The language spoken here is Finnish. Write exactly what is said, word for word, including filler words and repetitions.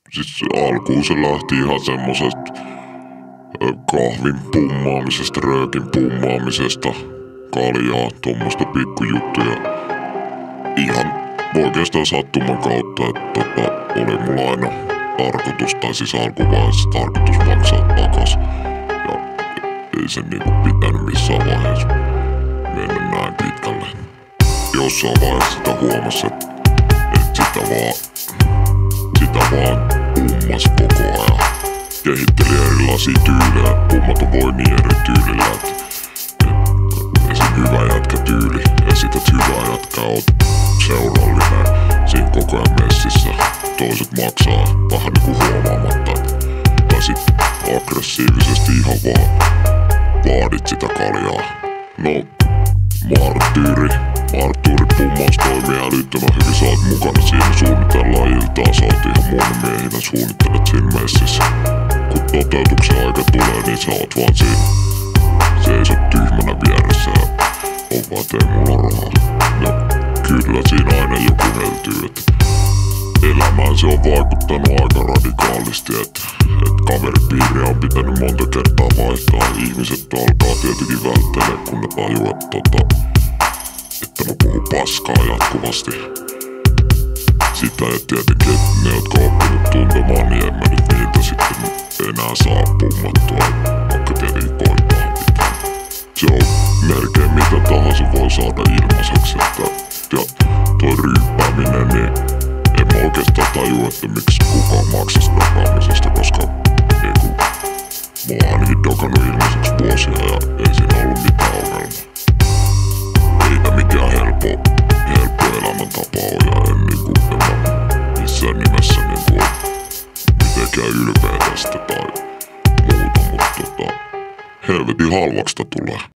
siis alkuun se lähti ihan semmosesta kahvin pummaamisesta, röökin pummaamisesta, kaljaa, tuommoista pikkujuttuja. Ihan oikeastaan sattuman kautta, että tota, oli mulla aina tarkoitus, tai siis alkuvaiheessa tarkoitus maksaa takas. Ja ei se niinku pitänyt missään vaiheessa mennä näin pitkälle. Jossain vaiheessa sitä huomasi, että et sitä vaan, sitä vaan pummas koko ajan. Kehitteli erilaisia tyylejä, pummata voi niin eri tyylillä, että et esim. Hyvä jätkä tyyli, esität hyvää jätkää, oot seurallinen siinä koko ajan messissä. Toiset maksaa vähän niinku huomaamatta, tai sit aggressiivisesti ihan vaan vaadit sitä kaljaa. No, Marttyyri, Marttyyri pummas toimii älyttömän hyvin, sä oot mukana siinä, suunnitellaan iltaa, sä oot ihan mun miehinä, suunnittelet siinä messissä. Kun toteutuksen aika tulee, niin sä oot vaan siinä, seisot tyhmänä vieressä ja on vaan tee mulla rahaa. Ja kyllä siinä aina joku heltyy, että elämään se on vaikuttanut aika radikaalisti, että et kaveripiiriä on pitänyt monta kertaa vaihtaa. Ihmiset alkaa tietenkin välttelee, kun ne tajuu, että, tota, että mä puhun paskaa jatkuvasti. Sitä ja tietenkin, että ne, jotka on oppinut tuntemaan, niin en mä nyt niiltä sitten enää saa pummattua, vaikka tietenkin koittaa pitää. Se on melkein mitä tahansa voi saada ilmaiseksi, että ja toi ryyppääminen, niin en mä oikeastaan tajua, että miksi kukaan maksaisi dokaamisesta, koska niinku mä oon ainakin dokannut ilmaiseksi vuosia ja ei siinä ollut mitään ongelmaa. Ei tää mikään helppo, helppo elämäntapa on ja en niinku, en mä missään nimessä niinku mitenkään ylpeä tästä tai muuta, mutta tota, helvetin halvaksta tulee.